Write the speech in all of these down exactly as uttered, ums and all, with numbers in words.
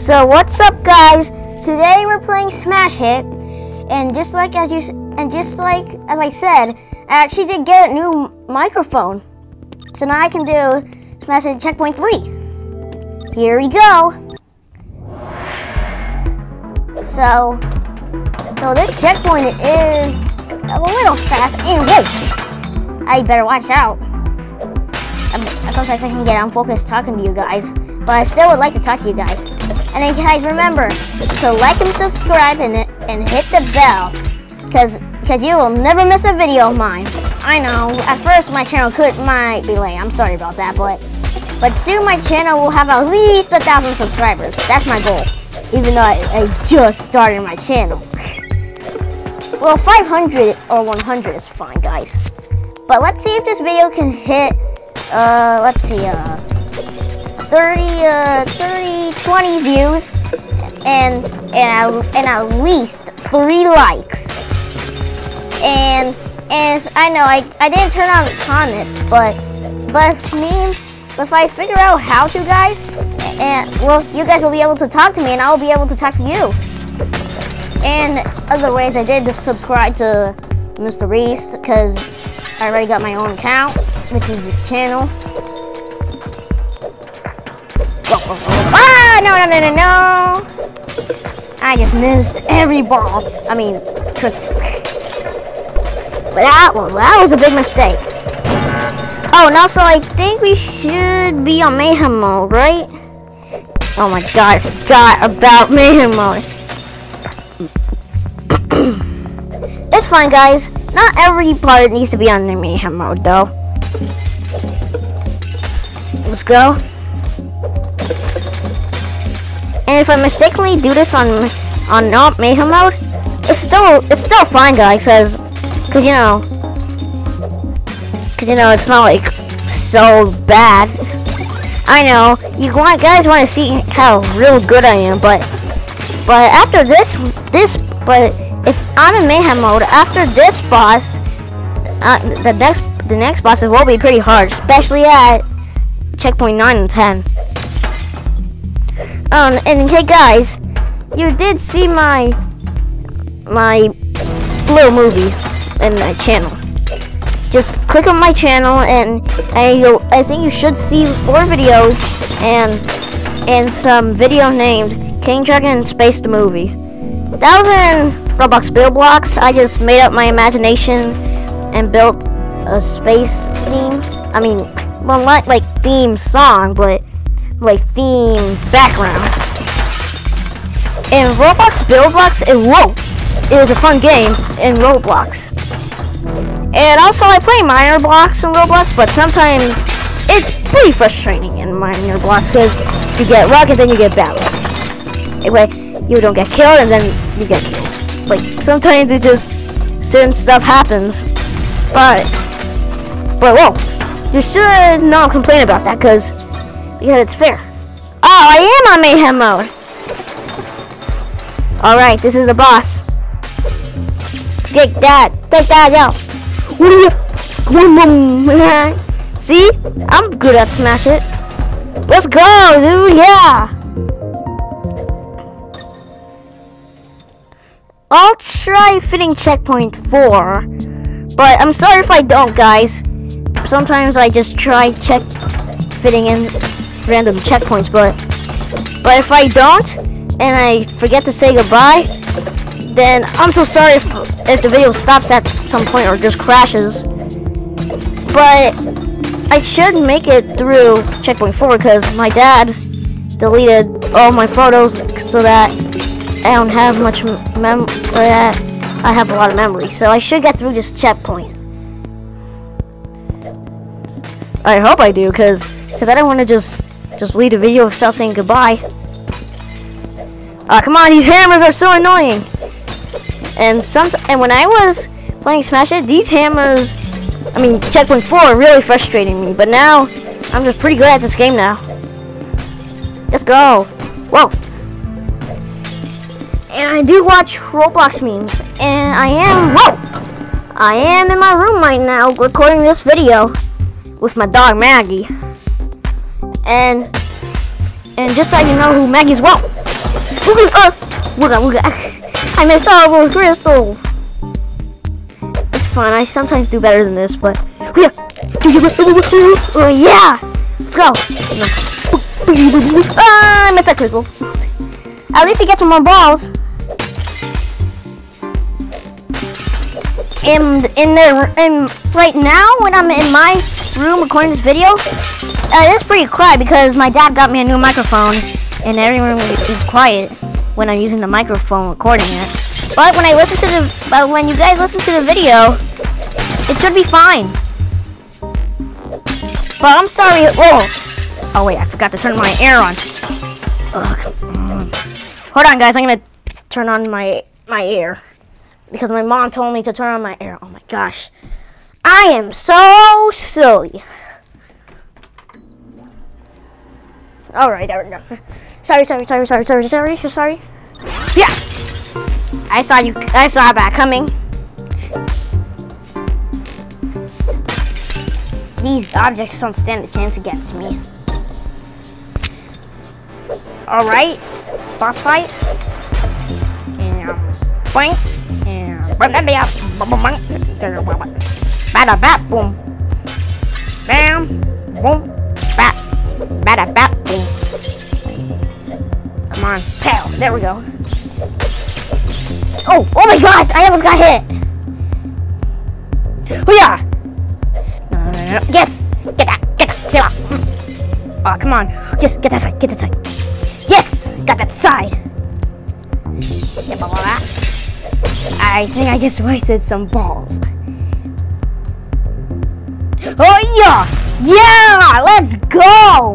So what's up, guys? Today we're playing Smash Hit, and just like as you and just like as I said, I actually did get a new microphone. So now I can do Smash Hit Checkpoint three. Here we go. So, so this checkpoint is a little fast. And whoa, I better watch out. Sometimes I can get unfocused talking to you guys, but I still would like to talk to you guys. And then guys, remember to like and subscribe and and hit the bell, cause cause you will never miss a video of mine. I know at first my channel could might be late. I'm sorry about that, but but soon my channel will have at least a thousand subscribers. That's my goal. Even though I, I just started my channel. Well, five hundred or one hundred is fine, guys. But let's see if this video can hit. Uh, let's see. Uh. thirty, uh, thirty, twenty views, and and and at least three likes. And and I know I I didn't turn on the comments, but but me if I figure out how to, guys, and well, you guys will be able to talk to me, and I will be able to talk to you. And other ways, I did just subscribe to Mister Beast because I already got my own account, which is this channel. Ah, no, no, no, no, no. I just missed every ball. I mean, Tristan. But that one, that was a big mistake. Oh, and also, I think we should be on Mayhem mode, right? Oh my god, I forgot about Mayhem mode. It's fine, guys. Not every part needs to be on the Mayhem mode, though. Let's go. And if I mistakenly do this on on not Mayhem mode, it's still it's still fine, guys, cause, cause you know, cause you know it's not like so bad. I know you want guys want to see how real good I am, but but after this this but if I'm in Mayhem mode after this boss, uh, the next the next bosses will be pretty hard, especially at checkpoint nine and ten. Um, and hey guys, you did see my my little movie in my channel. Just click on my channel, and I I think you should see four videos and and some video named King Dragon Space the Movie. That was in Roblox Build Blocks. I just made up my imagination and built a space theme. I mean, well, not like theme song, but like theme background. In Roblox Build Blocks, it whoa, it was a fun game in Roblox. And also I play minor blocks in Roblox, but sometimes it's pretty frustrating in minor blocks because you get rockets and you get battle. Anyway, you don't get killed and then you get killed. Like sometimes it just certain stuff happens. But but whoa, you should not complain about that because because it's fair. Oh, I am on Mayhem mode. Alright, this is the boss. Take that. Take that out. See? I'm good at Smash It. Let's go, dude. Yeah. I'll try fitting checkpoint four. But I'm sorry if I don't, guys. Sometimes I just try check fitting in random checkpoints, but but if I don't and I forget to say goodbye, then I'm so sorry if, if the video stops at some point or just crashes. But I should make it through checkpoint four because my dad deleted all my photos so that I don't have much mem that I have a lot of memory, so I should get through this checkpoint. I hope I do, cause cause I don't want to just just leave the video without saying goodbye. Ah, uh, come on, these hammers are so annoying. And some and when I was playing Smash It, these hammers, I mean checkpoint four, are really frustrating me. But now I'm just pretty good at this game now. Let's go. Whoa. And I do watch Roblox memes, and I am whoa. I am in my room right now recording this video with my dog Maggie. And and just so you know who Maggie's, whoa, Wooga, uh, wooga, wooga. I missed all those crystals. It's fun. I sometimes do better than this, but oh yeah, let's go. Ah, I missed that crystal. At least we get some more balls. And in the in right now, when I'm in my room recording this video, uh, it's pretty quiet because my dad got me a new microphone, and everyone is quiet when I'm using the microphone recording it. But when I listen to the, but when you guys listen to the video, it should be fine. But I'm sorry. Oh, oh wait, I forgot to turn my air on. Ugh, come on. Hold on, guys. I'm gonna turn on my my air because my mom told me to turn on my air. Oh my gosh, I am so silly. All right, there we go. Sorry, sorry, sorry, sorry, sorry, sorry, sorry. Yeah, I saw you. I saw that coming. These objects don't stand a chance against me. All right, boss fight. And boing. And bada bap boom. Bam. Boom. Bap. Bada bap boom. Come on, pow. There we go. Oh, oh my gosh! I almost got hit. Oh yeah. No, no, no, no. Yes. Get that. Get that. Get that. Oh, come on. Yes. Get that side. Get that side. Yes. Got that side. Yeah, blah, blah, blah. I think I just wasted some balls. Oh yeah! Yeah! Let's go!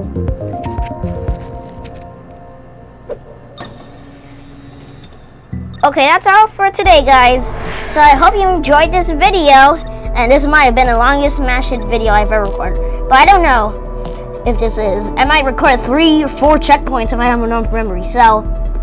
Okay, that's all for today, guys. So I hope you enjoyed this video. And this might have been the longest Smash Hit video I've ever recorded. But I don't know if this is. I might record three or four checkpoints if I have enough memory. So